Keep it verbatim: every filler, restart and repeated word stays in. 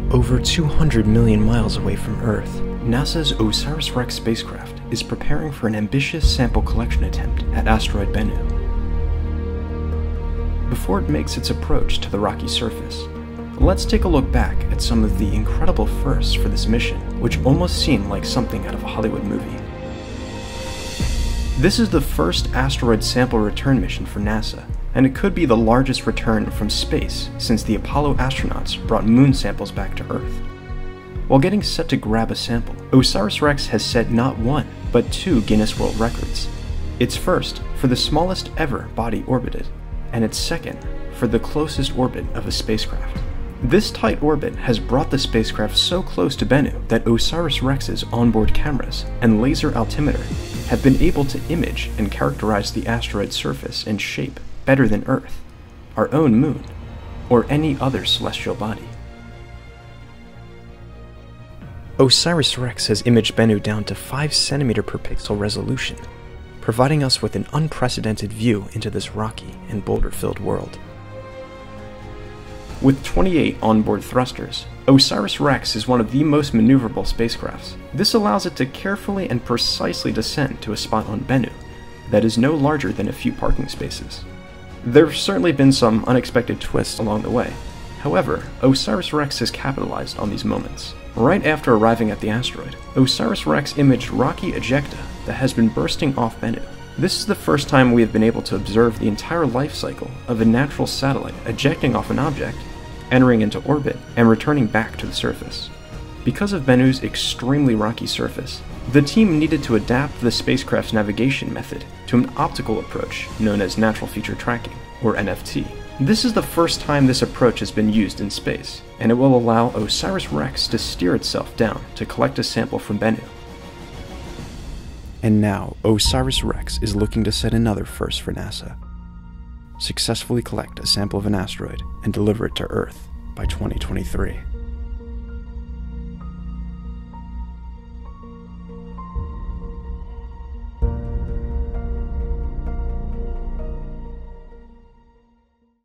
Over two hundred million miles away from Earth, NASA's OSIRIS-REx spacecraft is preparing for an ambitious sample collection attempt at asteroid Bennu. Before it makes its approach to the rocky surface, let's take a look back at some of the incredible firsts for this mission, which almost seem like something out of a Hollywood movie. This is the first asteroid sample return mission for NASA, and it could be the largest return from space since the Apollo astronauts brought moon samples back to Earth. While getting set to grab a sample, OSIRIS-REx has set not one, but two Guinness World Records. Its first for the smallest ever body orbited, and its second for the closest orbit of a spacecraft. This tight orbit has brought the spacecraft so close to Bennu that OSIRIS-REx's onboard cameras and laser altimeter have been able to image and characterize the asteroid's surface and shape better than Earth, our own moon, or any other celestial body. OSIRIS-REx has imaged Bennu down to five centimeter per pixel resolution, providing us with an unprecedented view into this rocky and boulder-filled world. With twenty-eight onboard thrusters, OSIRIS-REx is one of the most maneuverable spacecrafts. This allows it to carefully and precisely descend to a spot on Bennu that is no larger than a few parking spaces. There have certainly been some unexpected twists along the way. However, OSIRIS-REx has capitalized on these moments. Right after arriving at the asteroid, OSIRIS-REx imaged rocky ejecta that has been bursting off Bennu. This is the first time we have been able to observe the entire life cycle of a natural satellite ejecting off an object, entering into orbit, and returning back to the surface. Because of Bennu's extremely rocky surface, the team needed to adapt the spacecraft's navigation method to an optical approach known as natural feature tracking, or N F T. This is the first time this approach has been used in space, and it will allow OSIRIS-REx to steer itself down to collect a sample from Bennu. And now, OSIRIS-REx is looking to set another first for NASA. Successfully collect a sample of an asteroid and deliver it to Earth by twenty twenty-three.